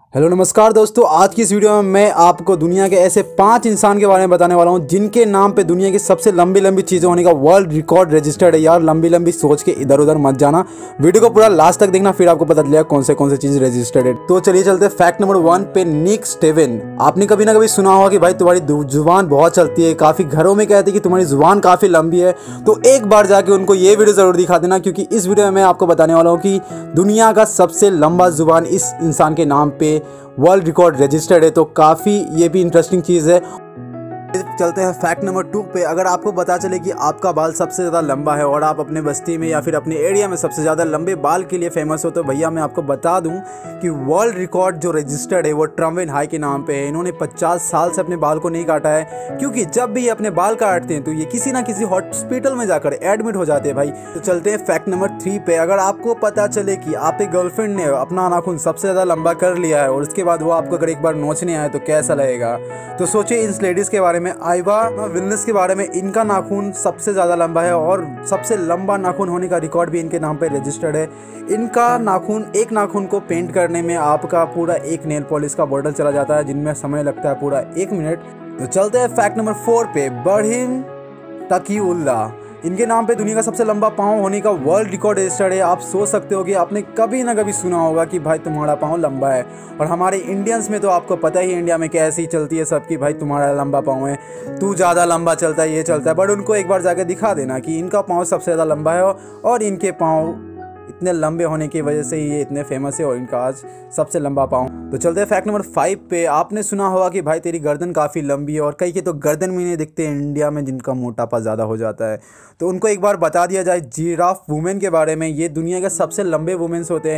Hello नमस्कार दोस्तों, आज की इस वीडियो में मैं आपको दुनिया के ऐसे 5 इंसान के बारे में बताने वाला हूं जिनके नाम पे दुनिया की सबसे लंबी लंबी चीज़ें होने का वर्ल्ड रिकॉर्ड रजिस्टर्ड है। यार लंबी लंबी सोच के इधर उधर मत जाना, वीडियो को पूरा लास्ट तक देखना, फिर आपको पता चलेगा कौन से चीज़ रजिस्टर्ड है। तो चलिए चलते हैं फैक्ट नंबर 1 पे। Nick Steven. आपने कभी ना कभी सुना होगा कि भाई तुम्हारी जुबान बहुत चलती है, काफ़ी घरों में कहते हैं कि तुम्हारी जुबान काफ़ी लंबी है। तो एक बार जाके उनको ये वीडियो ज़रूर दिखा देना, क्योंकि इस वीडियो में मैं आपको बताने वाला हूँ कि दुनिया का सबसे लंबा जुबान इस इंसान के नाम पे वर्ल्ड रिकॉर्ड रजिस्टर्ड है। तो काफ़ी ये भी इंटरेस्टिंग चीज़ है। चलते हैं फैक्ट नंबर 2 पे। अगर आपको पता चले कि आपका बाल सबसे ज़्यादा लंबा है और आप अपने बस्ती में या फिर अपने एरिया में सबसे ज़्यादा लंबे बाल के लिए फेमस हो, तो भैया मैं आपको बता दूं कि वर्ल्ड रिकॉर्ड जो रजिस्टर्ड है वो ट्रम्वेन हाई के नाम पे है। इन्होंने 50 साल से अपने बाल को नहीं काटा है, क्योंकि जब भी ये अपने बाल काटते हैं तो ये किसी ना किसी हॉस्पिटल में जाकर एडमिट हो जाते हैं भाई। तो चलते हैं फैक्ट नंबर 3 पे। अगर आपको पता चले कि आपके गर्लफ्रेंड ने अपना नाखून सबसे ज़्यादा लंबा कर लिया है और उसके बाद वो आपको अगर एक बार नोचने आए तो कैसा लगेगा। तो सोचिए इन लेडीज़ के बारे में, आइवा विल्नस के बारे में। इनका नाखून सबसे ज़्यादा लंबा है और सबसे लंबा नाखून होने का रिकॉर्ड भी इनके नाम पे रजिस्टर्ड है। इनका नाखून, एक नाखून को पेंट करने में आपका पूरा एक नेल पॉलिश का बॉटल चला जाता है, जिनमें समय लगता है पूरा 1 मिनट। तो चलते हैं फैक्ट नंबर 4 पे। बरहीम तकीउल्लाह। इनके नाम पे दुनिया का सबसे लंबा पाँव होने का वर्ल्ड रिकॉर्ड रजिस्टर्ड है। आप सोच सकते हो कि आपने कभी ना कभी सुना होगा कि भाई तुम्हारा पाँव लंबा है, और हमारे इंडियंस में तो आपको पता ही है इंडिया में कैसी चलती है सबकी, भाई तुम्हारा लंबा पाँव है, तू ज़्यादा लंबा चलता है, ये चलता है। बट उनको एक बार जाके दिखा देना कि इनका पाँव सबसे ज़्यादा लंबा है और इनके पाँव इतने लंबे होने की वजह से ही ये इतने फेमस है और इनका आज सबसे लंबा पाँव। तो चलते हैं फैक्ट नंबर 5 पे। आपने सुना होगा कि भाई तेरी गर्दन काफ़ी लंबी है, और कई के तो गर्दन भी नहीं दिखते इंडिया में, जिनका मोटापा ज़्यादा हो जाता है। तो उनको एक बार बता दिया जाए जिराफ वुमेन के बारे में। ये दुनिया के सबसे लंबे वुमेन्स होते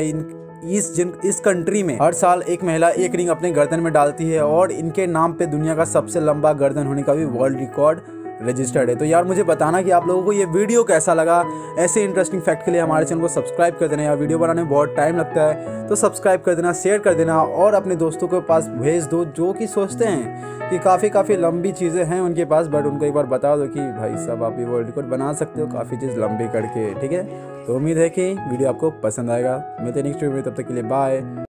हैं। इस कंट्री में हर साल एक महिला एक रिंग अपने गर्दन में डालती है, और इनके नाम पे दुनिया का सबसे लंबा गर्दन होने का भी वर्ल्ड रिकॉर्ड रजिस्टर्ड है। तो यार मुझे बताना कि आप लोगों को ये वीडियो कैसा लगा। ऐसे इंटरेस्टिंग फैक्ट के लिए हमारे चैनल को सब्सक्राइब कर देना। यार वीडियो बनाने में बहुत टाइम लगता है, तो सब्सक्राइब कर देना, शेयर कर देना और अपने दोस्तों के पास भेज दो जो कि सोचते हैं कि काफ़ी लंबी चीज़ें हैं उनके पास, बट उनको एक बार बता दो कि भाई साहब आप भी वर्ल्ड रिकॉर्ड बना सकते हो काफ़ी चीज़ लंबी करके, ठीक है। तो उम्मीद है कि वीडियो आपको पसंद आएगा। मिलते हैं नेक्स्ट वीडियो में, तब तक के लिए बाय।